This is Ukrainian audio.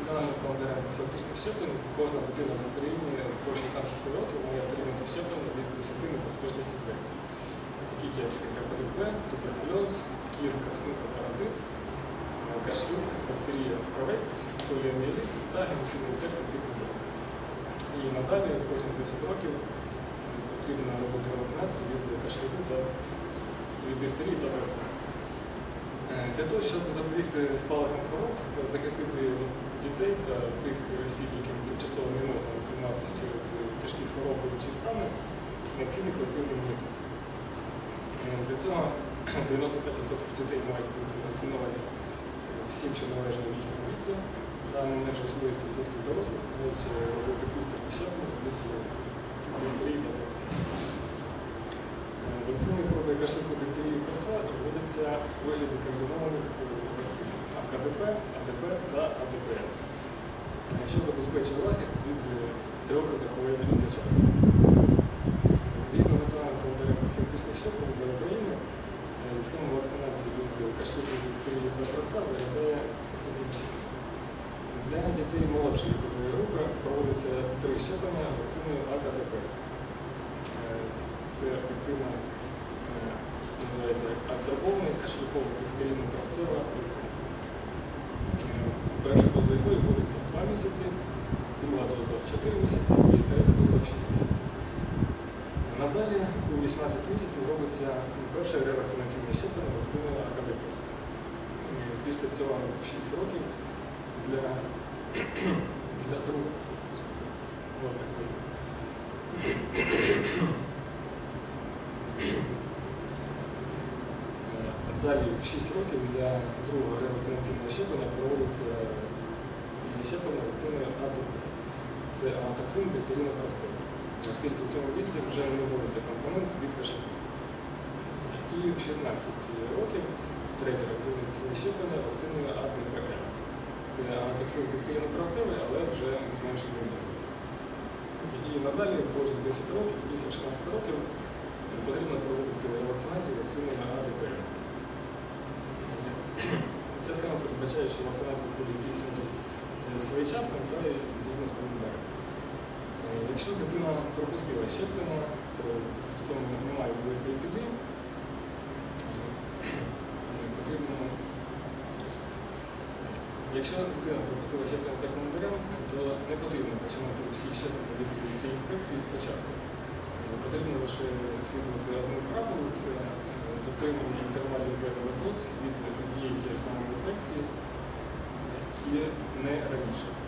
національним календарем профілактичних щеплень кожна дитина в Україні до 16 років має отримати щеплення від 10 небезпечних інфекцій, такі як гепатит Б, туберкульоз, кір, краснуха, паротит, кашлюк, дифтерія, правець, поліомієліт та гемофільна інфекція типу Б. І надалі кожні 10 років потрібно робити вакцинацію від кашлюку та від дифтерії та правця. Для того, щоб запобігти спалахам хвороб та захистити дітей та тих осіб, яким тимчасово не можна вакцинуватися через тяжкі хвороби чи стани, необхідний колективний імунітет. Для цього 95% дітей мають бути вакциновані всім, що належить їхньому віці, та не менше 80% дорослих мають робити бустерні щеплення від дифтерії та правця. Вакцини проти кашлюку, дифтерії і правця вводяться у вигляді комбінованих вакцин АКДП, АДП та АДПН, що забезпечує захист від 3 захворювань одночасно. Згідно національного календаря профілактичних щеплень для України, схема вакцинації від кашлюку, дифтерії та правця виглядає наступним чином. Для дітей молодшої вікової групи проводиться 3 щеплення вакциною АКДП. Це вакцина називається ацерповний, кашлюкова, дифтерійна, правцева вакцина. Перша доза якої вводиться в 2 місяці, друга доза в 4 місяці і третя доза в 6 місяців. Надалі у 18 місяців робиться перше ревакцинаційне щеплення вакциною АКДП. Після цього в 6 років для другого. Далі в 6 років для другого ревакцинаційного щеплення проводиться щеплення вакциною АДП. Це атоксин, дифтеріна, правцева, оскільки в цьому віці вже не вводиться компонент від кашлюку. І в 16 років третє ревакцинаційне щеплення вакциною АДПН. Це атоксин, дифтеріна, правцевий, але вже з меншою дозою. І надалі кожні 10 років, після 16 років, потрібно проводити ревакцинацію вакциною АДПН. Ця схема передбачає, що вакцинація буде здійснюватися своєчасно та згідно з календарем. Якщо дитина пропустила щеплення, то в цьому немає великої біди. Якщо дитина пропустила щеплення за календарем, то не потрібно починати всі щеплення від цієї інфекції спочатку. Потрібно лише слідувати одному правилу – це дотримання інтервалів доз від однієї тієї самої інфекції і не раніше.